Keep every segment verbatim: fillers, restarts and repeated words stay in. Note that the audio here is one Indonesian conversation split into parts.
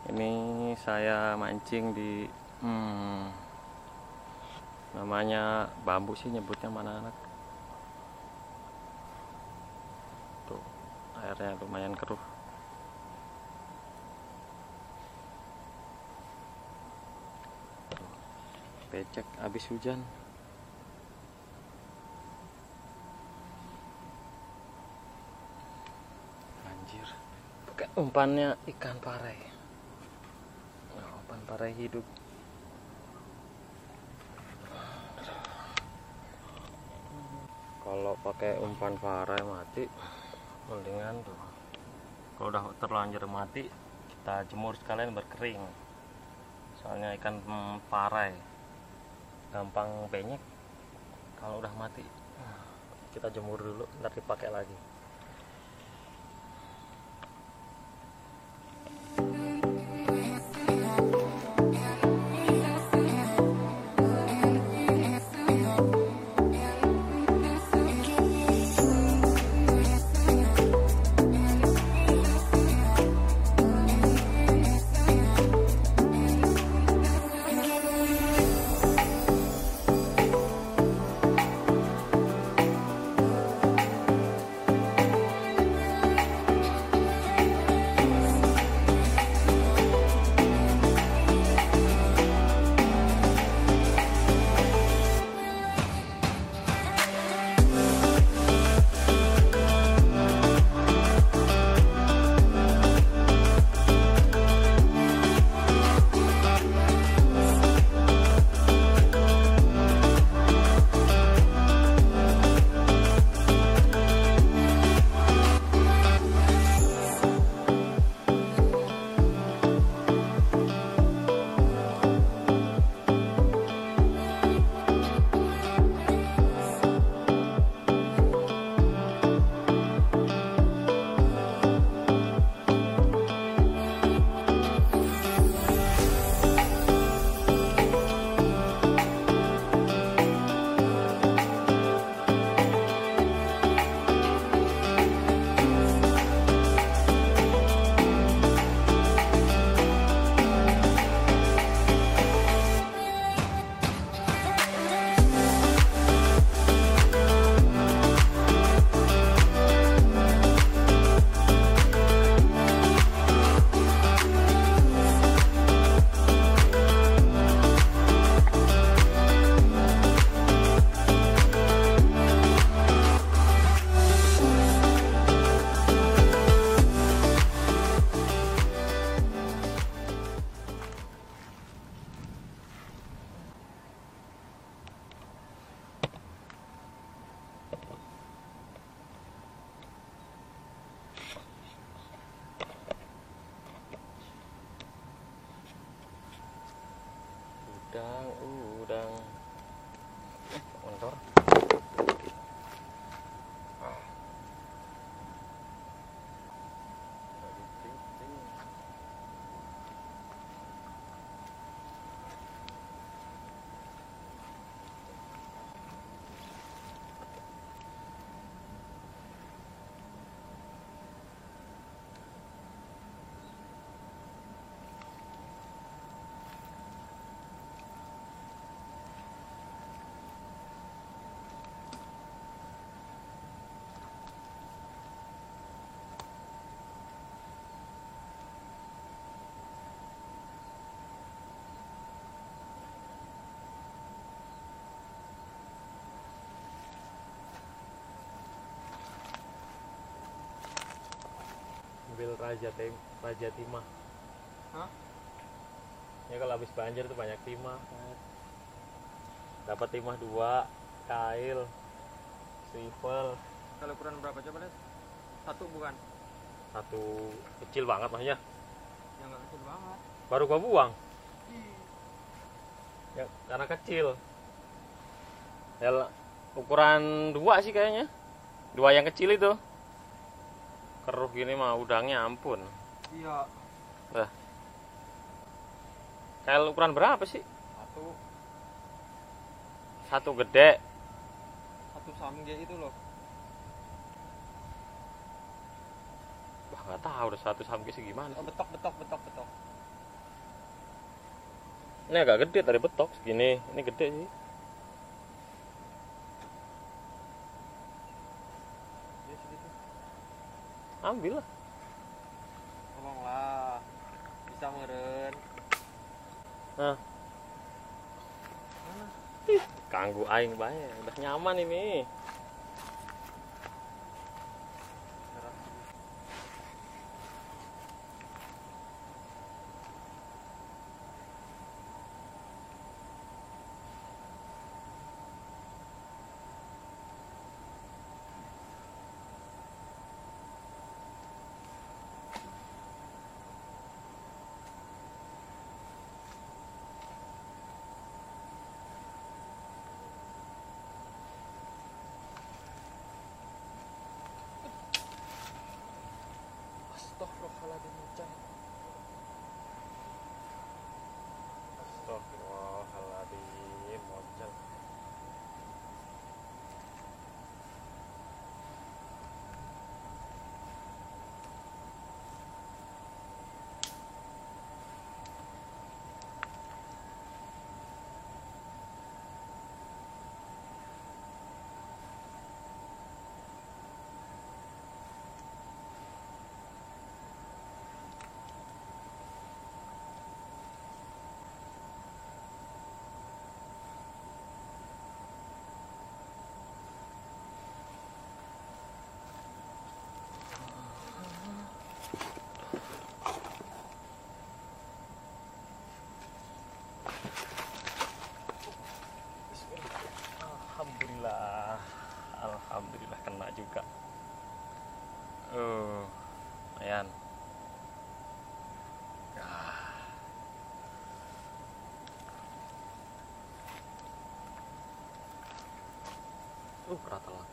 Ini saya mancing di hmm, namanya bambu sih nyebutnya mana anak. Tuh, airnya lumayan keruh. Tuh, becek habis hujan. Anjir. Pakai umpannya ikan parai. Umpan parai hidup. Kalau pakai umpan parai mati, mendingan tuh. Kalau udah terlanjur mati, kita jemur sekalian berkering. Soalnya ikan parai gampang penyek. Kalau udah mati, kita jemur dulu, ntar dipakai lagi. Udang, udang. Eh, motor. Ambil raja tem raja timah. Hah? Ya kalau habis banjir tuh banyak timah. Dapat timah dua, kail, swivel. Kalau ukuran berapa coba lihat? Satu bukan? Satu kecil banget maksudnya. Yang nggak kecil banget. Baru gua buang. Ih. Ya karena kecil. Ya ukuran dua sih kayaknya. Dua yang kecil itu. Keruh gini mah udangnya ampun. Iya. Nah. Kail ukuran berapa sih? Satu. Satu gede. Satu samge itu loh. Wah nggak tahu udah satu sampai segimana. Oh, betok betok betok betok. Ini agak gede tadi betok segini, ini gede sih. Ya segitu. Ambil lah. Tolonglah. Bisa meren. Nah. Mana? Ih, ganggu aing bae. Udah nyaman ini. Astagfirullahaladzim, bocah. Astagfirullahaladzim, bocah. Alhamdulillah, alhamdulillah kena juga. Uh, lumayan. Ah. Uh, rata lagi.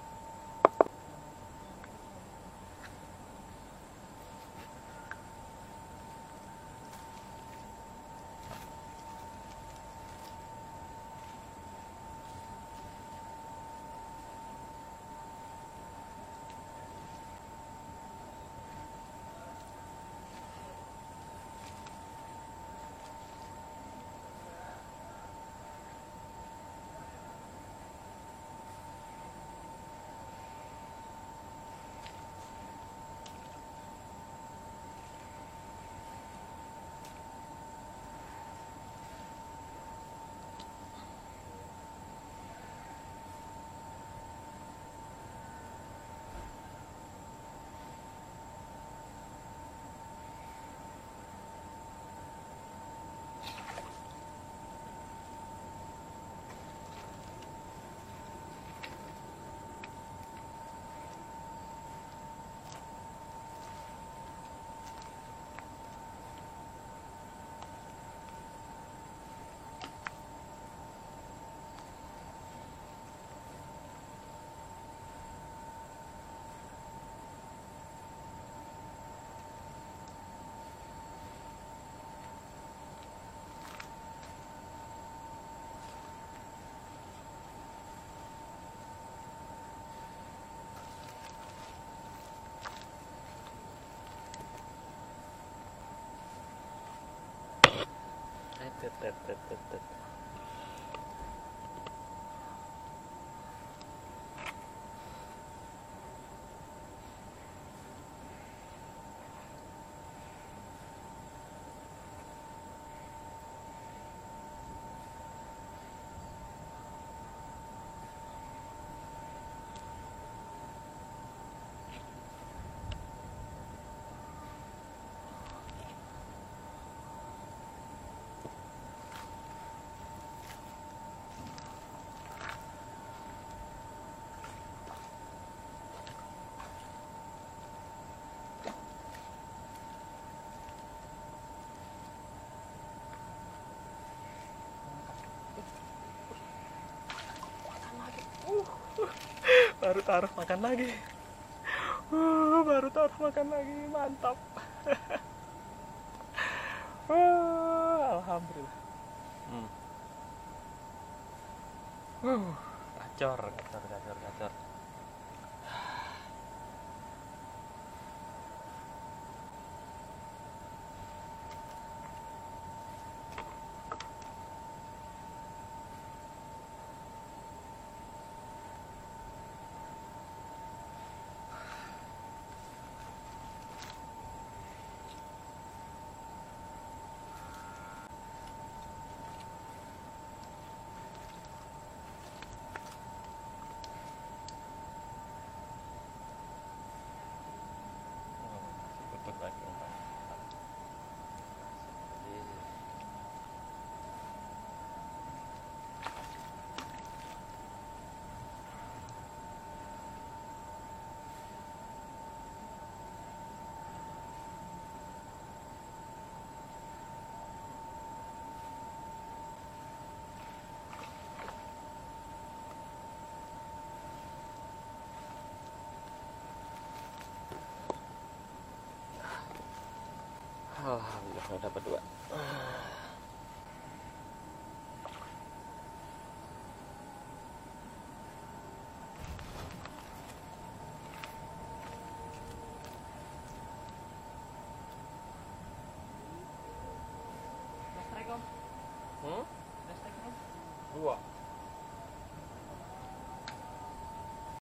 Tet, tet, tet, tet, tet. Baru taruh makan lagi. Uh, baru taruh makan lagi, mantap. uh, Alhamdulillah. Hmm. Uh, gacor, gacor, gacor, gacor. Alhamdulillah udah dapat dua. Listrik om? Hmm? Listrik om? Dua.